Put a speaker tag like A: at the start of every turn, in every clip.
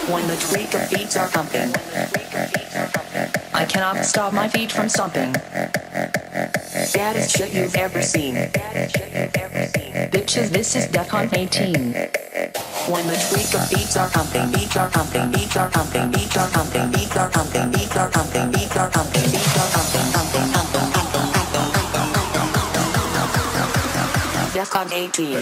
A: When the tweak of beats are pumping, I cannot stop my feet from stomping. Baddest shit you've ever seen. Bitches, this is DEFCON 18. When the tweak of beats are pumping, beats are pumping, beats are pumping, beats are pumping, beats are pumping, beats are pumping, beats are pumping, beats are pumping, pumping, pumping, pumping, pumping. DEFCON 18.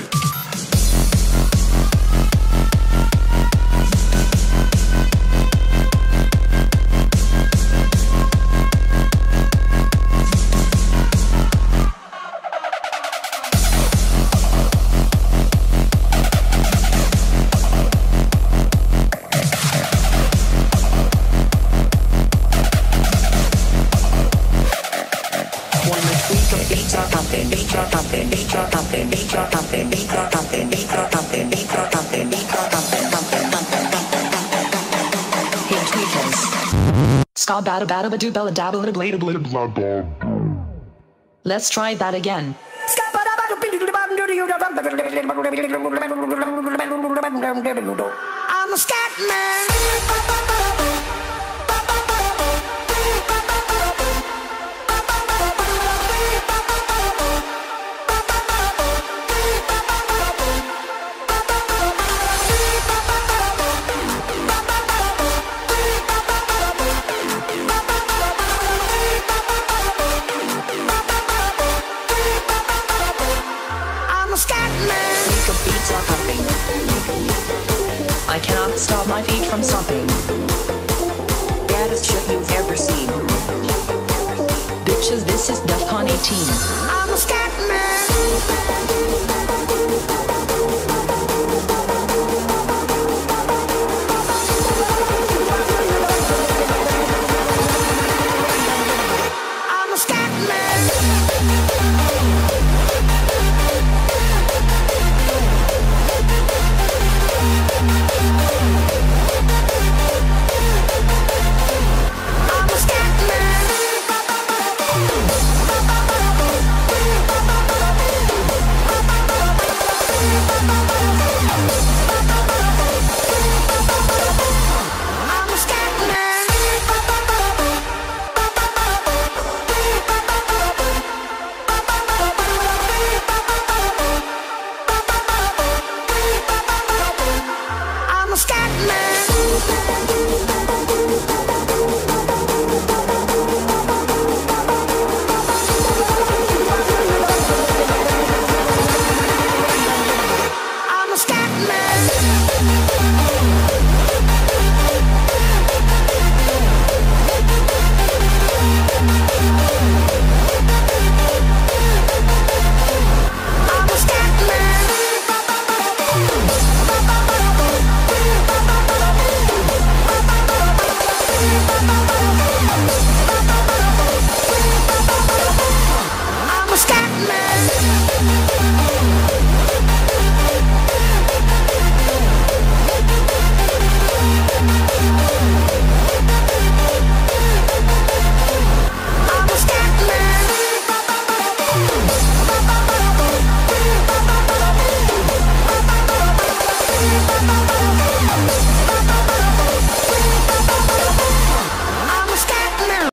A: Ska bada bada ba do bella dabba da blade blade blah blah. Let's try that again. I'm a scat man. I cannot stop my feet from stomping. Baddest shit you've ever seen. Bitches, this is DEFCON 18. I'm a scat man. I'm a scat man.